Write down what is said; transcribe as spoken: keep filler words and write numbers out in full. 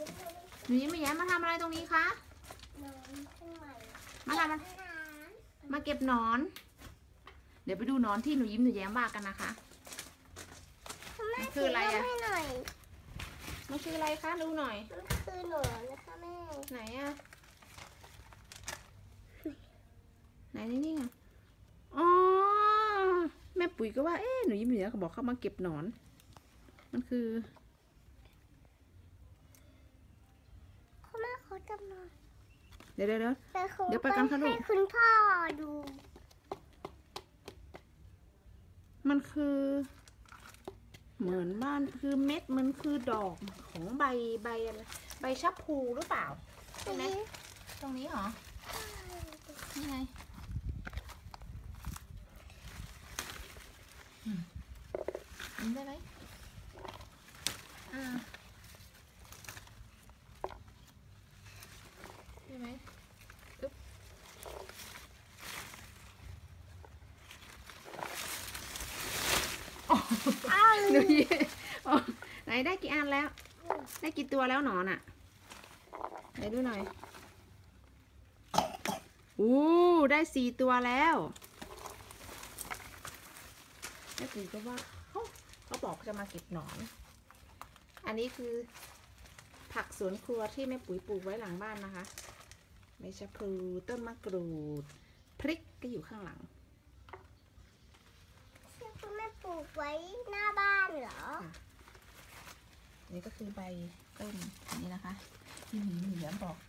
หนูยิ้มไม่แย้มมาทำอะไรตรงนี้คะมาทำอะไรมาเก็บหนอนเดี๋ยวไปดูหนอนที่หนูยิ้มหนูแย้มว่ากันนะคะมันคืออะไรอะมันคืออะไรคะดูหน่อยมันคือหนอนนะคะแม่ไหนอะไหนนี่ไงอ๋อแม่ปุ๋ยก็ว่าเอ๊ะหนูยิ้มหนูแย้มเขาบอกเขามาเก็บหนอนมันคือเขาแม่เขาจำหนอนเดี๋ยวเดี๋ยวเดี๋ยวเดี๋ยวไปกันค่ะลูกให้คุณพ่อดูมันคือเหมือนบ้านคือเม็ดมันคือดอกของใบใบอะไรใบชับพลูหรือเปล่าใช่ไหมตรงนี้เหรอนี่ไงนี่ได้ไหมอ่าได้ไหมอึ๊บหนูยิ้มไหนได้กี่อันแล้วได้กี่ตัวแล้วหนอนอ่ะไหนดูหน่อยอู้ได้สี่ตัวแล้วแม่ปุ๋ยก็ว่าเขาเขาบอกจะมาเก็บหนอนอันนี้คือผักสวนครัวที่แม่ปุ๋ยปลูกไว้หลังบ้านนะคะใบชะพลูต้นมะกรูดพริกก็อยู่ข้างหลังคุณแม่ปลูกไว้หน้าบ้านเหรอนี่ก็คือใบต้นนี้นะคะที่หนูเหลือบอก